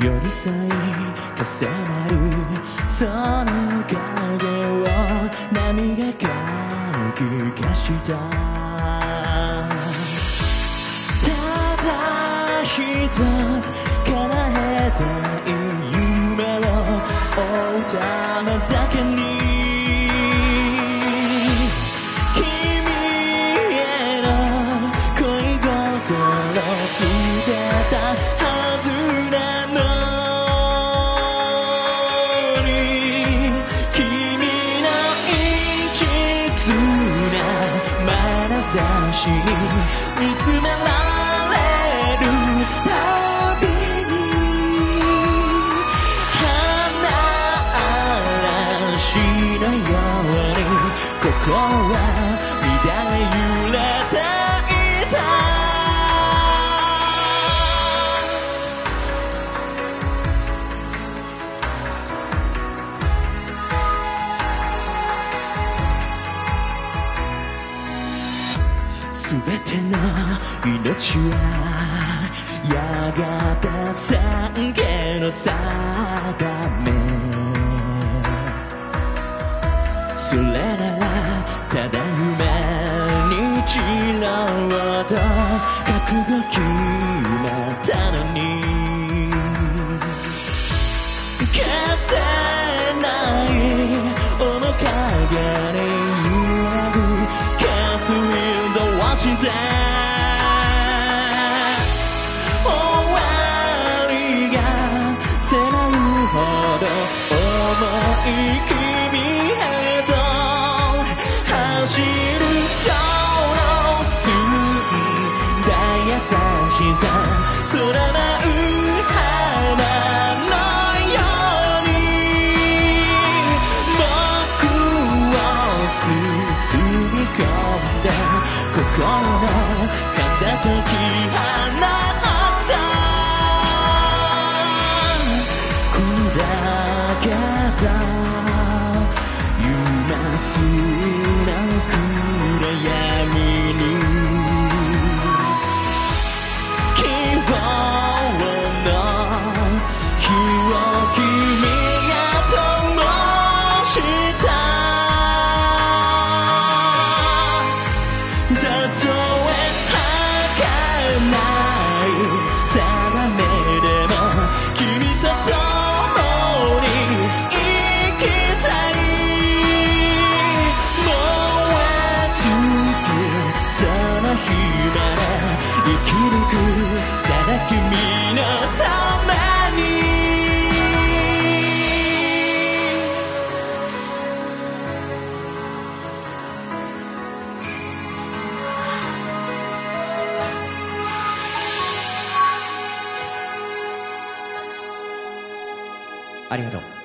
寄り添い重なるその影を波がかき消したただ一つ叶えたい夢を追うためだけに君への恋心捨てたはずなのに君の一途な眼差し見つめられるたびに花嵐のように心は乱れ揺れていたすべての命はやがて懺悔の定めそれならただ夢に散ろうと覚悟決まったのに消せない面影に揺れる決意のわして終わりが迫るほど重い君へと走るその澄んだ優しさ空舞う花のように僕を包み込んだ心の風解き放った砕けた憂鬱な暗闇に希望の火を君が灯したたとえ儚い定めでも君と共に生きたい燃え尽きその日まで生き抜くただ君のためにありがとう。